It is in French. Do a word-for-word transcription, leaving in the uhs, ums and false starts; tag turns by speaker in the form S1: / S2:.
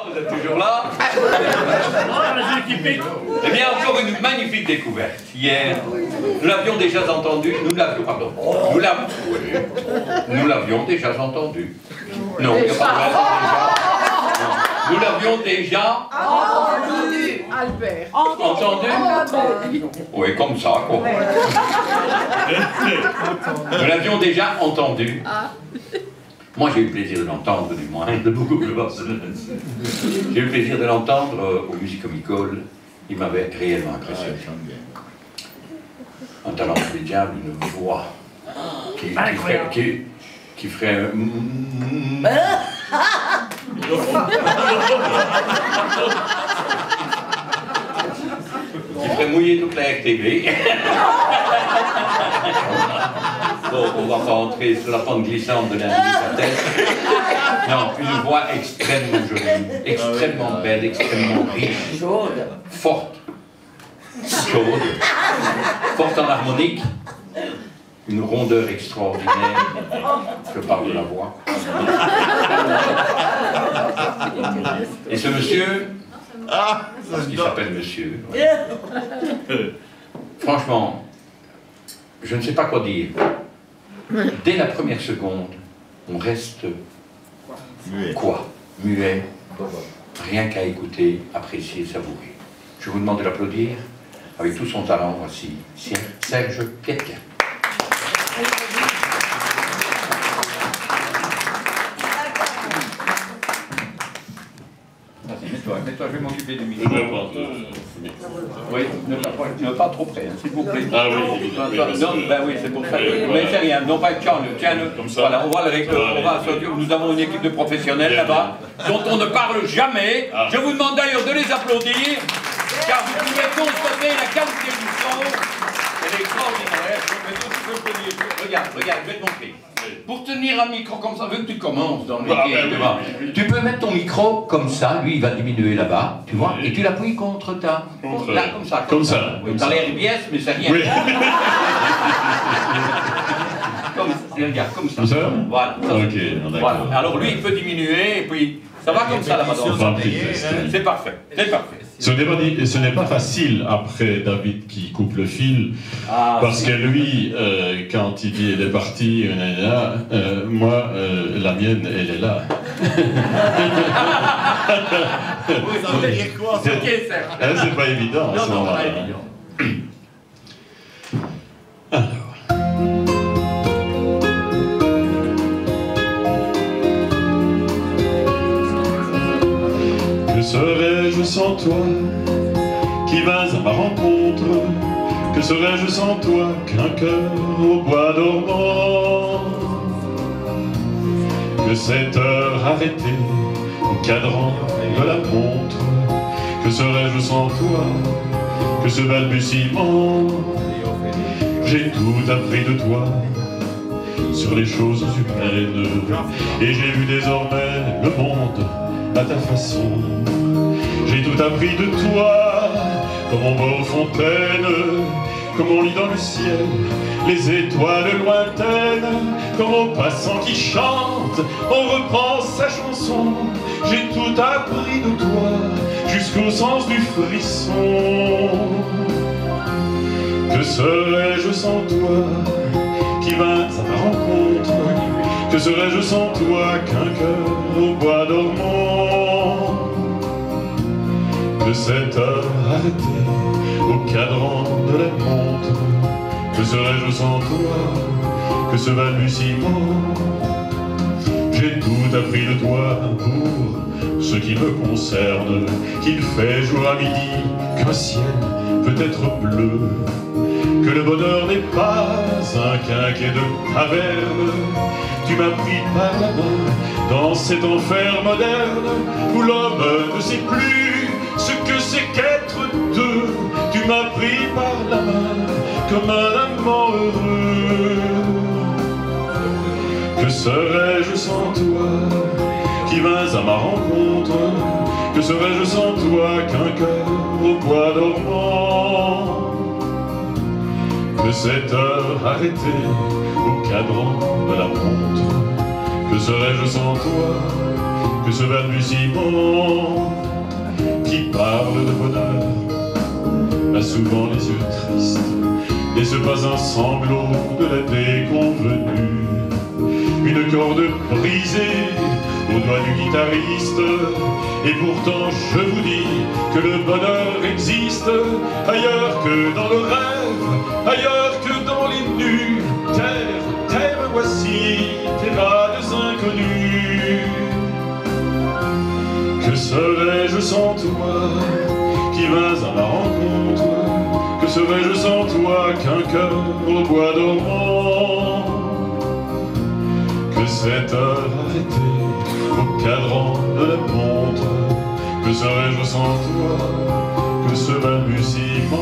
S1: vous êtes toujours là. Eh bien, encore une magnifique découverte. Hier, nous l'avions déjà entendu, nous l'avions, pardon, nous l'avions, oui, nous l'avions déjà entendu. Non, il n'y a pas de déjà. Non. Nous l'avions déjà
S2: entendu, Albert.
S1: Entendu? Oui, comme ça, quoi. Nous l'avions déjà entendu. Moi, j'ai eu le plaisir de l'entendre, du moins, de beaucoup de J'ai eu le plaisir de l'entendre euh, au Musicomicole. Il m'avait réellement impressionné. Un talent du diable, une voix qui, qui ferait... Qui, qui ferait... qui ferait mouiller toute la R T V. Bon, on va pas entrer sur la pente glissante de l'indicateur. Non, une voix extrêmement jolie, extrêmement belle, extrêmement riche, forte, chaude, forte en harmonique, une rondeur extraordinaire. Je parle de la voix. Et ce monsieur, parce qu'il s'appelle monsieur, ouais. Franchement, je ne sais pas quoi dire. Dès la première seconde, on reste muet. Quoi? Muet. Rien qu'à écouter, apprécier, savourer. Je vous demande de l'applaudir avec tout son talent. Voici Serge Pietquin. Vas-y, mets-toi, mets-toi, je vais m'occuper du micro. Oui, ne pas, ne pas trop près, hein, s'il vous plaît.
S3: Ah oui,
S1: non, non, ben oui, c'est pour ça que... Mais c'est rien, non pas tiens-le, tiens-le. Voilà, on va le régler, on va... Nous avons une équipe de professionnels là-bas, dont on ne parle jamais. Je vous demande d'ailleurs de les applaudir, car vous pouvez constater la qualité du son. Elle est extraordinaire. Regarde, regarde, je vais te montrer. Pour tenir un micro comme ça, vu que tu commences dans le métier, tu vois, tu peux mettre ton micro comme ça, lui il va diminuer là-bas, tu vois, et tu l'appuies contre ta...
S3: Contre...
S1: Là, comme ça.
S3: Comme, comme ça.
S1: Oui, t'as l'air biaise, mais c'est rien. Oui. Comme ça, regarde, comme ça.
S3: Comme ça.
S1: Voilà. Ça,
S3: ok,
S1: voilà. Alors lui, il peut diminuer, et puis ça va comme ça là-bas. C'est parfait, c'est parfait.
S3: Ce n'est pas, ce n'est pas facile après David qui coupe le fil, ah, parce que lui, euh, quand il dit elle est partie, là, euh, moi, euh, la mienne, elle est là.
S1: Oui, ça veut dire quoi?
S3: C'est pas évident à ce moment-là. Alors. Que serais-je sans toi, qui vas à ma rencontre? Que serais-je sans toi, qu'un cœur au bois dormant? Que cette heure arrêtée au cadran de la montre? Que serais-je sans toi, que ce balbutiement? J'ai tout appris de toi sur les choses humaines, et j'ai vu désormais le monde à ta façon. J'ai tout appris de toi, comme on va aux fontaines, comme on lit dans le ciel les étoiles lointaines, comme au passant qui chante, on reprend sa chanson. J'ai tout appris de toi, jusqu'au sens du frisson. Que serais-je sans toi, qui vint à ma rencontre? Que serais-je sans toi, qu'un cœur au bois dormant? Que cette heure arrêtée au cadran de la montre? Que serais-je sans toi, que ce balbutiement? J'ai tout appris de toi pour ce qui me concerne, qu'il fait jour à midi, qu'un ciel peut être bleu, que le bonheur n'est pas un quinquet de taverne. Tu m'as pris par la main dans cet enfer moderne où l'homme ne sait plus ce que c'est qu'être deux. Tu m'as pris par la main comme un amant heureux. Que serais-je sans toi, qui vins à ma rencontre? Que serais-je sans toi, qu'un cœur au bois dormant? Que cette heure arrêtée au cadran de la montre? Que serais-je sans toi, que ce balbutiement qui parle de bonheur a souvent les yeux tristes et ce pas un sanglot de la déconvenue. Une corde brisée au doigt du guitariste, et pourtant je vous dis que le bonheur existe ailleurs que dans le rêve, ailleurs que dans les nus. Terre, terre, voici tes vagues inconnues. Que serais-je sans toi qui vins à ma rencontre? Que serais-je sans toi qu'un cœur au bois dormant? Que cette heure arrêtée au cadran de la montre? Que serais-je sans toi que ce balbutiement?